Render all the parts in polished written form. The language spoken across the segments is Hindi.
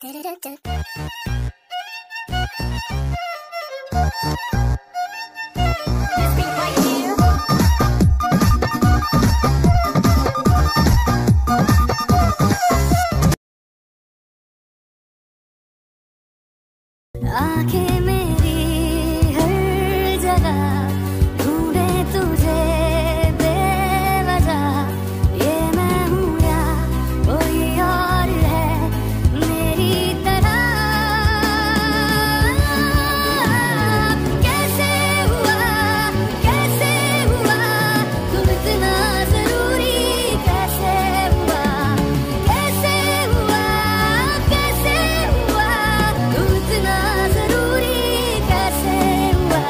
आंखें मेरी हर जगह ढूंढे तुझे बेवजह, ये मैं हूँ या कोई और है मेरी तरह। कैसे हुआ तुम इतना जरूरी, कैसे हुआ तुम इतना जरूरी, कैसे हुआ।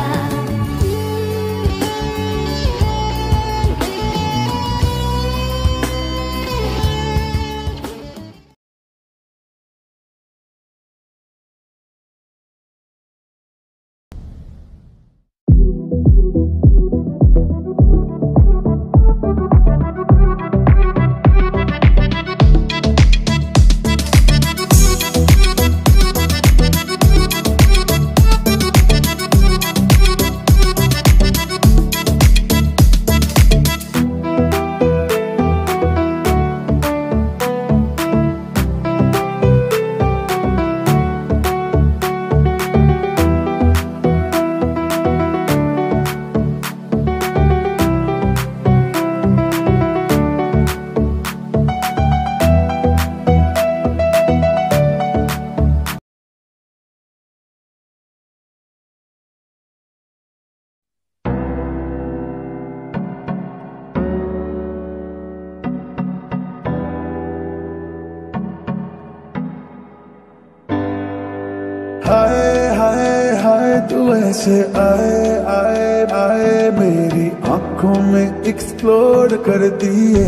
हाय हाय हाय तू ऐसे आए आए आए मेरी आंखों में एक्सप्लोड कर दिए।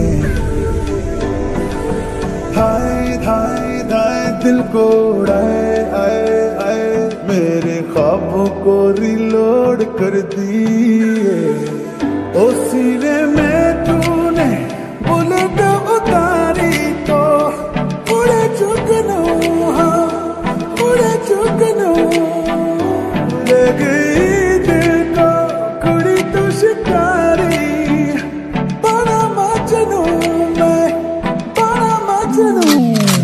हाय हाय हाय दिल को उड़ाए आए आए मेरे ख्वाबों को रिलोड कर दिए। ओ सीने में तूने बुलेट उतारी तो उड़े चुकनू, हाँ उड़े चुकनू। ले गई दिल को कुड़ी तू शिकारी, बड़ा मजनू मैं, बड़ा मजनू।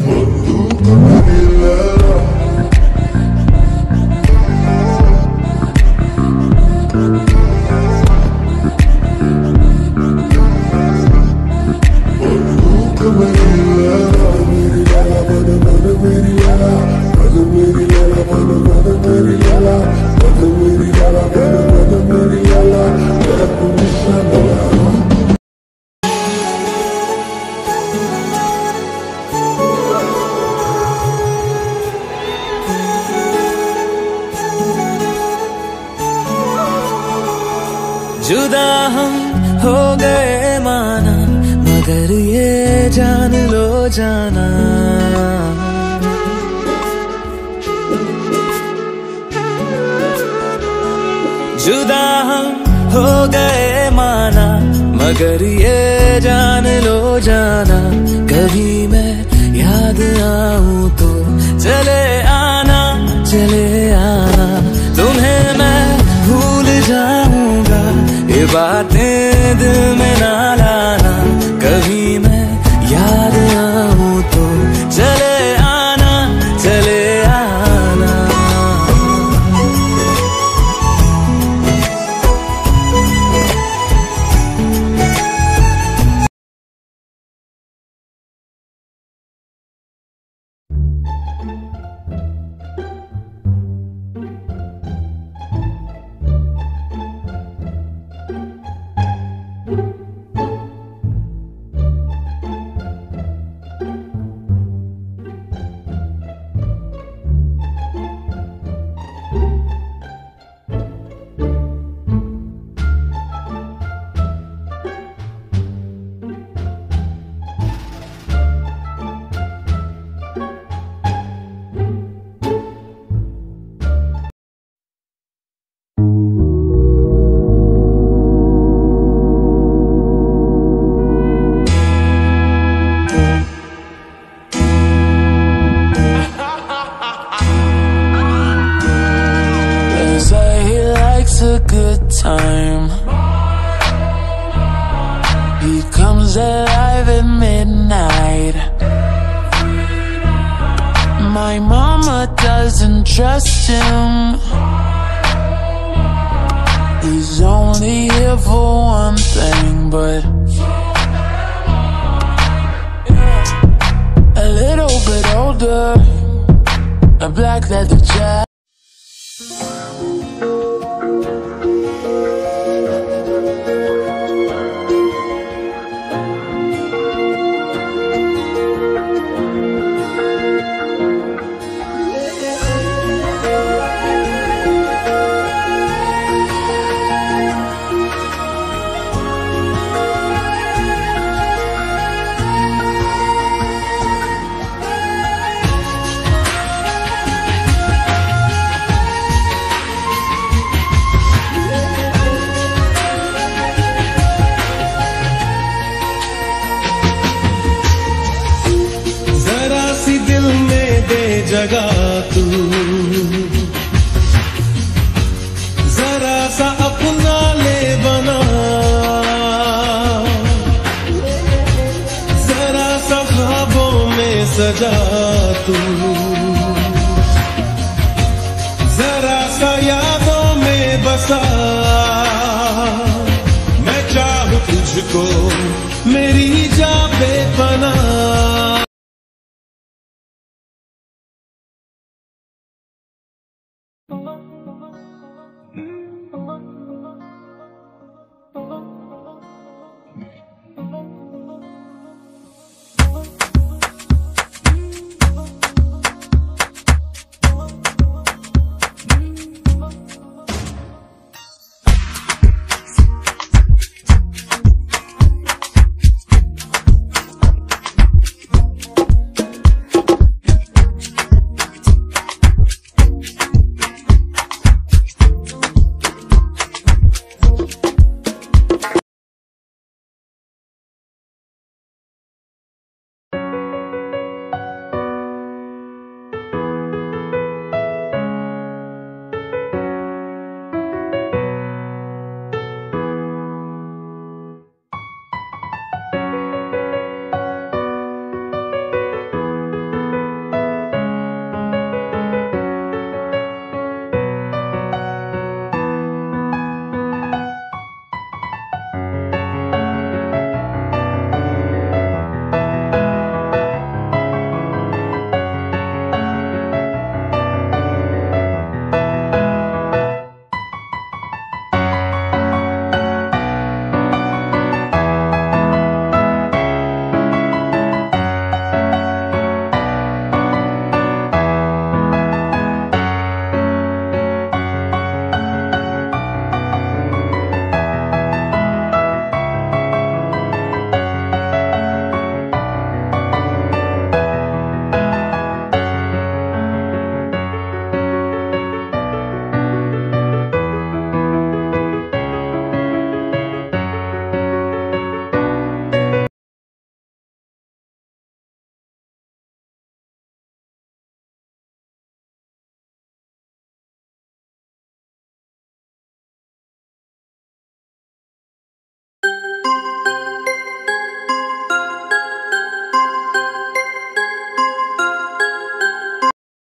जुदा हम हो गए माना, मगर ये जान लो जाना, जुदा हम हो गए माना, मगर ये जान लो जाना। कभी मैं याद आऊं तो चले आना, चले आना। तुम्हें मैं भूल जाऊंगा, ये बातें दिल में ना लाना। कभी मैं याद आऊं तो चले आना, चले आना। good time. He comes alive at midnight. My mama doesn't trust him. He's only here for one thing, but a little bit older, a black leather jacket. जगा तू जरा सा अपना ले बना, जरा सा ख्वाबों में सजा तू, जरा सा यादों में बसा। मैं चाहूं तुझको मेरी जा बेपनाह।